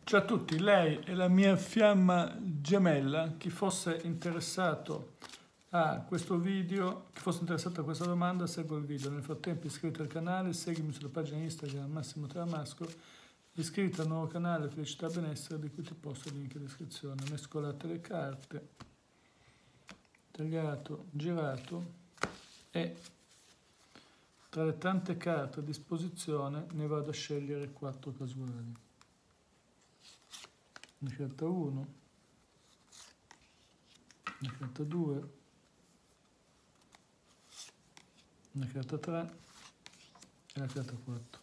Ciao a tutti, lei è la mia fiamma gemella. Chi fosse interessato a questo video, chi fosse interessato a questa domanda, segua il video. Nel frattempo iscriviti al canale, seguimi sulla pagina Instagram Massimo Tramasco, iscriviti al nuovo canale Felicità e Benessere, di cui ti posto il link in descrizione. Mescolate le carte, tagliato, girato, e tra le tante carte a disposizione ne vado a scegliere 4 casuali. Una carta 1, una carta 2, una carta 3 e la carta 4.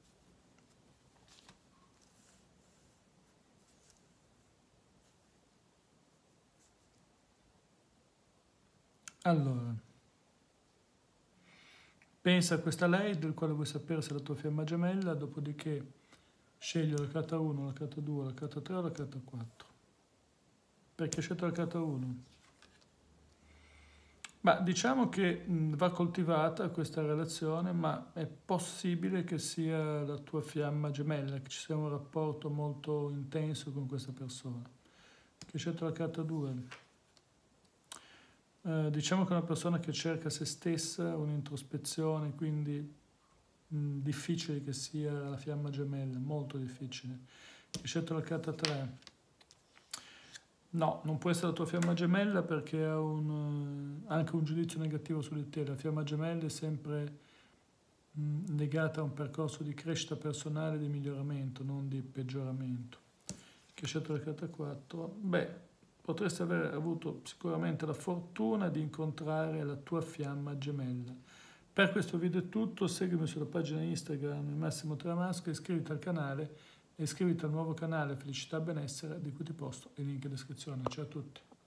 Allora, pensa a questa lei del quale vuoi sapere se è la tua fiamma gemella, dopodiché scegli la carta 1, la carta 2, la carta 3 o la carta 4. Perché hai scelto la carta 1? Ma diciamo che va coltivata questa relazione, ma è possibile che sia la tua fiamma gemella, che ci sia un rapporto molto intenso con questa persona. Che hai scelto la carta 2? Diciamo che è una persona che cerca se stessa, un'introspezione, quindi difficile che sia la fiamma gemella, molto difficile. Hai scelto la carta 3? No, non può essere la tua fiamma gemella perché ha anche un giudizio negativo su di te. La fiamma gemella è sempre legata a un percorso di crescita personale, di miglioramento, non di peggioramento. Che hai scelto la carta 4? Beh, potresti aver avuto sicuramente la fortuna di incontrare la tua fiamma gemella. Per questo video è tutto, seguimi sulla pagina Instagram Massimo Tramasco, iscriviti al canale e iscriviti al nuovo canale Felicità e Benessere, di cui ti posto il link in descrizione. Ciao a tutti.